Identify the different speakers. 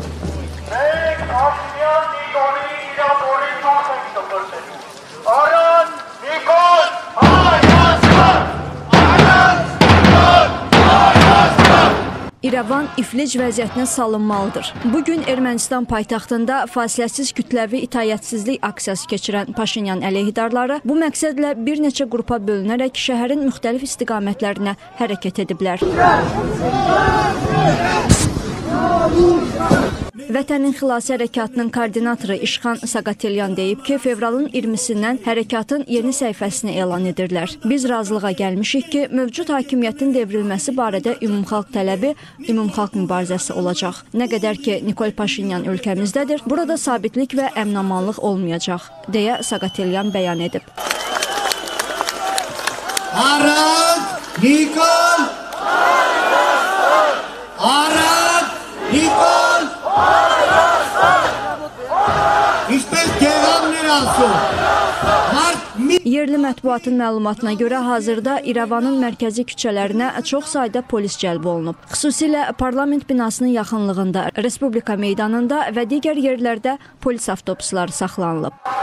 Speaker 1: İrəvan iflic vəziyyətinə salınmalıdır. Bugün Ermənistan paytaxtında fasiləsiz kütləvi itaətsizlik aksiyası keçirən Paşinyan əleyhidarları bu məqsədlə bir neçə qrupa bölünərək şəhərin müxtəlif istiqamətlərinə hərəkət ediblər. Vətənin Xilası Hərəkatının koordinatoru İşxan Saqatelyan deyib ki, fevralın 20-sindən hərəkatın yeni səhifəsini elan edirlər. Biz razılığa gəlmişik ki, mövcud hakimiyyətin devrilməsi barədə ümumxalq tələbi ümumxalq mübarizəsi olacaq. Nə qədər ki, Nikol Paşinyan ölkəmizdədir, burada sabitlik və əmin-amanlıq olmayacaq, deyə Saqatelyan bəyan edib.
Speaker 2: Arad Nikol! Arad Nikol!
Speaker 1: Yerli mətbuatın məlumatına görə hazırda İrəvanın mərkəzi küçələrinə çox sayda polis cəlb olunub. Xüsusilə parlament binasının yaxınlığında, Respublika meydanında və digər yerlərdə polis avtobusları saxlanılıb.